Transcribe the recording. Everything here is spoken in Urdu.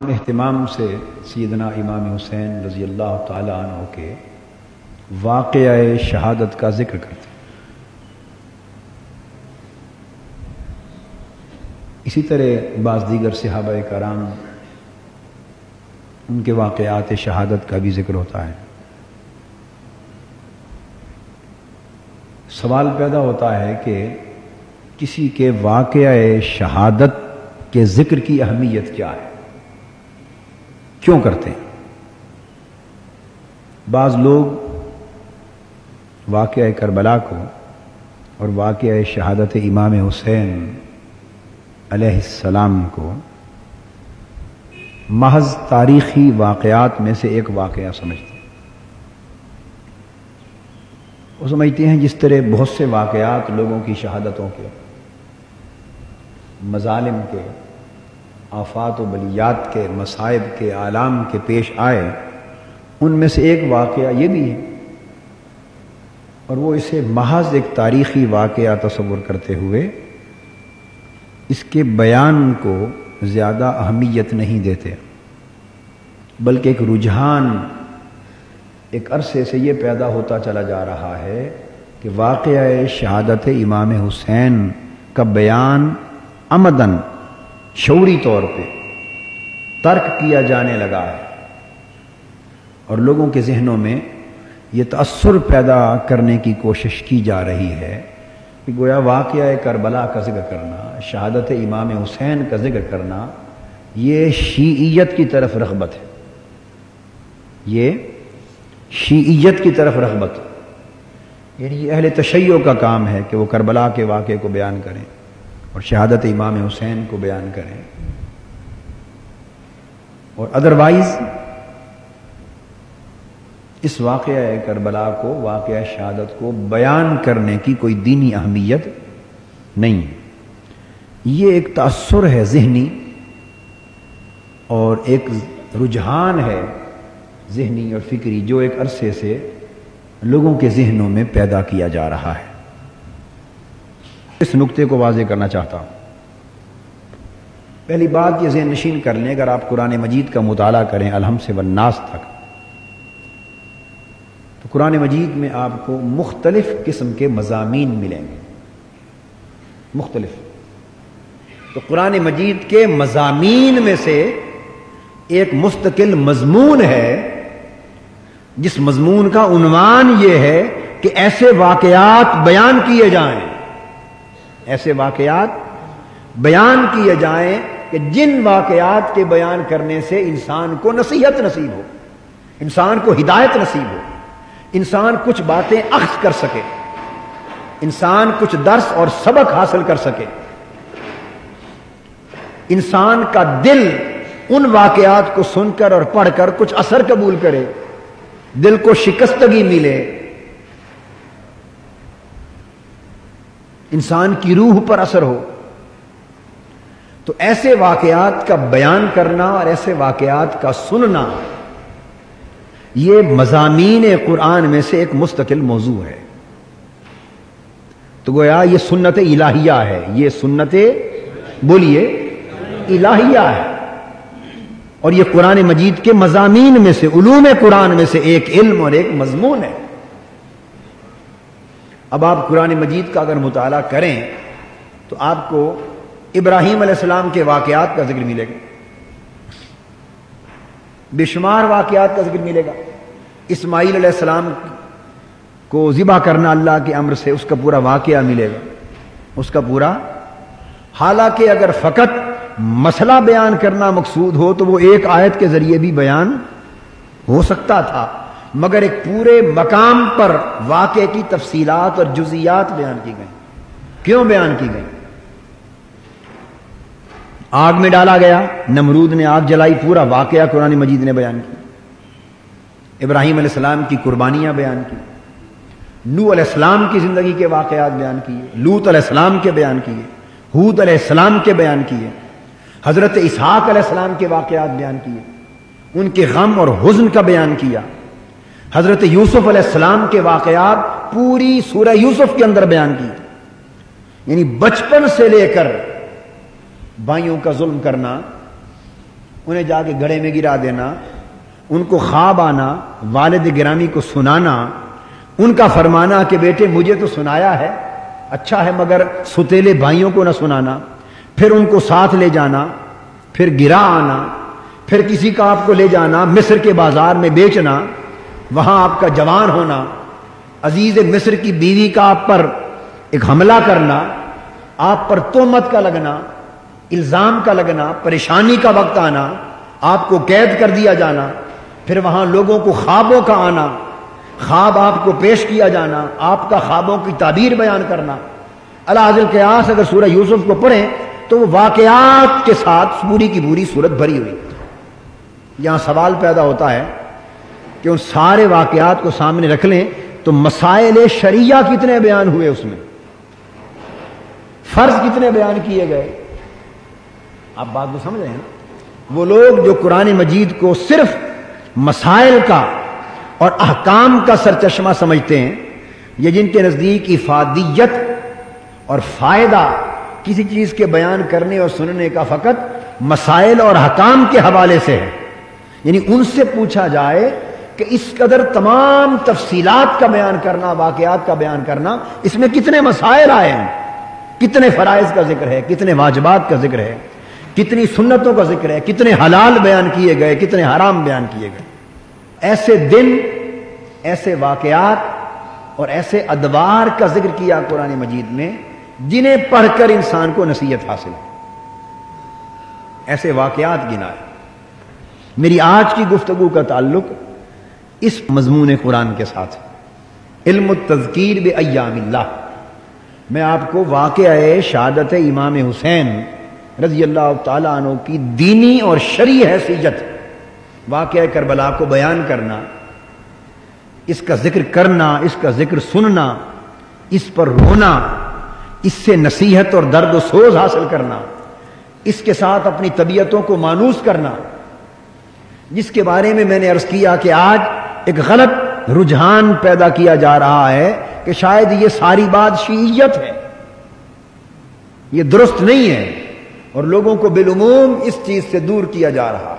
اہتمام سے سیدنا امام حسین رضی اللہ تعالی عنہ کے واقعہ شہادت کا ذکر کرتے ہیں۔ اسی طرح بعض دیگر صحابہ کرام ان کے واقعات شہادت کا بھی ذکر ہوتا ہے۔ سوال پیدا ہوتا ہے کہ کسی کے واقعہ شہادت کے ذکر کی اہمیت کیا ہے، کیوں کرتے ہیں؟ بعض لوگ واقعہ کربلا کو اور واقعہ شہادت امام حسین علیہ السلام کو محض تاریخی واقعات میں سے ایک واقعہ سمجھتے ہیں۔ وہ سمجھتے ہیں جس طرح بہت سے واقعات لوگوں کی شہادتوں کے، مظالم کے، آفات و بلیات کے، مصائب کے، آلام کے پیش آئے، ان میں سے ایک واقعہ یہ بھی ہے، اور وہ اسے محض ایک تاریخی واقعہ تصور کرتے ہوئے اس کے بیان کو زیادہ اہمیت نہیں دیتے، بلکہ ایک رجحان ایک عرصے سے یہ پیدا ہوتا چلا جا رہا ہے کہ واقعہ شہادت امام حسین کا بیان عمدن شعوری طور پہ ترک کیا جانے لگا ہے، اور لوگوں کے ذہنوں میں یہ تأثر پیدا کرنے کی کوشش کی جا رہی ہے کہ گویا واقعہ کربلا کا ذکر کرنا، شہادت امام حسین کا ذکر کرنا، یہ شیعیت کی طرف رغبت ہے، یہ شیعیت کی طرف رغبت، یعنی یہ اہل تشیع کا کام ہے کہ وہ کربلا کے واقعے کو بیان کریں اور شہادت امام حسین کو بیان کریں، اور ادروائز اس واقعہ کربلا کو، واقعہ شہادت کو بیان کرنے کی کوئی دینی اہمیت نہیں ہے۔ یہ ایک تأثر ہے ذہنی، اور ایک رجحان ہے ذہنی اور فکری جو ایک عرصے سے لوگوں کے ذہنوں میں پیدا کیا جا رہا ہے۔ اس نقطے کو واضح کرنا چاہتا ہوں۔ پہلی بات یہ ذہن نشین کر لیں، اگر آپ قرآن مجید کا مطالعہ کریں الحم سے والناس تک، تو قرآن مجید میں آپ کو مختلف قسم کے مضامین ملیں گے، مختلف۔ تو قرآن مجید کے مضامین میں سے ایک مستقل مضمون ہے جس مضمون کا عنوان یہ ہے کہ ایسے واقعات بیان کیے جائیں، ایسے واقعات بیان کیے جائیں کہ جن واقعات کے بیان کرنے سے انسان کو نصیحت نصیب ہو، انسان کو ہدایت نصیب ہو، انسان کچھ باتیں اخذ کر سکے، انسان کچھ درس اور سبق حاصل کر سکے، انسان کا دل ان واقعات کو سن کر اور پڑھ کر کچھ اثر قبول کرے، دل کو شکستگی ملے، انسان کی روح پر اثر ہو۔ تو ایسے واقعات کا بیان کرنا اور ایسے واقعات کا سننا، یہ مضامین قرآن میں سے ایک مستقل موضوع ہے۔ تو گویا یہ سنت الہیہ ہے، یہ سنت بولیے الہیہ ہے، اور یہ قرآن مجید کے مضامین میں سے، علوم قرآن میں سے ایک علم اور ایک مضمون ہے۔ اب آپ قرآن مجید کا اگر مطالعہ کریں تو آپ کو ابراہیم علیہ السلام کے واقعات کا ذکر ملے گا، بے شمار واقعات کا ذکر ملے گا۔ اسماعیل علیہ السلام کو ذبح کرنا اللہ کے امر سے، اس کا پورا واقعہ ملے گا، اس کا پورا۔ حالانکہ اگر فقط مسئلہ بیان کرنا مقصود ہو تو وہ ایک آیت کے ذریعے بھی بیان ہو سکتا تھا، مگر ایک پورے مقام پر واقعے کی تفصیلات اور جزئیات بیان کی گئیں۔ کیوں بیان کی گئیں؟ آگ میں ڈالا گیا، نمرود نے آگ جلائی، پورا واقعہ قرآن مجید نے بیان کیا۔ ابراہیم علیہ السلام کی قربانیاں بیان کی، نوح علیہ السلام کی زندگی کے واقعات بیان کیے، لوط علیہ السلام کے بیان کیے، ہود علیہ السلام کے بیان کیے، حضرت اسحاق علیہ السلام کے واقعات بیان کیے، ان کے غم اور حزن کا بیان کیا، حضرت یوسف علیہ السلام کے واقعات پوری سورہ یوسف کے اندر بیان کی، یعنی بچپن سے لے کر بھائیوں کا ظلم کرنا، انہیں جا کے گڑھے میں گرا دینا، ان کو خواب آنا، والد گرامی کو سنانا، ان کا فرمانا کہ بیٹے مجھے تو سنایا ہے، اچھا ہے مگر ستیلے بھائیوں کو نہ سنانا، پھر ان کو ساتھ لے جانا، پھر گرا آنا، پھر کسی کا آپ کو لے جانا مصر کے بازار میں بیچنا، وہاں آپ کا جوان ہونا، عزیز مصر کی بیوی کا آپ پر ایک حملہ کرنا، آپ پر تہمت کا لگنا، الزام کا لگنا، پریشانی کا وقت آنا، آپ کو قید کر دیا جانا، پھر وہاں لوگوں کو خوابوں کا آنا، خواب آپ کو پیش کیا جانا، آپ کا خوابوں کی تعبیر بیان کرنا۔ علی القیاس اگر سورہ یوسف کو پڑھیں تو وہ واقعات کے ساتھ پوری کی پوری سورت بھری ہوئی۔ یہاں سوال پیدا ہوتا ہے کہ ان سارے واقعات کو سامنے رکھ لیں تو مسائل شرعیہ کتنے بیان ہوئے، اس میں فرض کتنے بیان کیے گئے؟ آپ بات کو سمجھ رہے ہیں نا؟ وہ لوگ جو قرآن مجید کو صرف مسائل کا اور احکام کا سرچشمہ سمجھتے ہیں، یہ جن کے نزدیک افادیت اور فائدہ کسی چیز کے بیان کرنے اور سننے کا فقط مسائل اور احکام کے حوالے سے ہے، یعنی ان سے پوچھا جائے کہ اس قدر تمام تفصیلات کا بیان کرنا، واقعات کا بیان کرنا، اس میں کتنے مسائل آئے ہیں، کتنے فرائض کا ذکر ہے، کتنے واجبات کا ذکر ہے، کتنی سنتوں کا ذکر ہے، کتنے حلال بیان کیے گئے، کتنے حرام بیان کیے گئے۔ ایسے دن، ایسے واقعات اور ایسے ادوار کا ذکر کیا قرآن مجید میں جنہیں پڑھ کر انسان کو نصیحت حاصل ہے، ایسے واقعات گنائے۔ میری آج کی گفتگو کا تعلق اس مضمون قرآن کے ساتھ ہے، علم التذکیر بایام اللہ۔ میں آپ کو واقعہ شہادت امام حسین رضی اللہ تعالیٰ عنہ کی دینی اور شرعی حیثیت، واقعہ کربلا کو بیان کرنا، اس کا ذکر کرنا، اس کا ذکر سننا، اس پر رونا، اس سے نصیحت اور درد و سوز حاصل کرنا، اس کے ساتھ اپنی طبیعتوں کو مانوس کرنا، جس کے بارے میں میں نے عرض کیا کہ آج ایک غلط رجحان پیدا کیا جا رہا ہے کہ شاید یہ ساری بات شیعیت ہے، یہ درست نہیں ہے، اور لوگوں کو بالعموم اس چیز سے دور کیا جا رہا ہے۔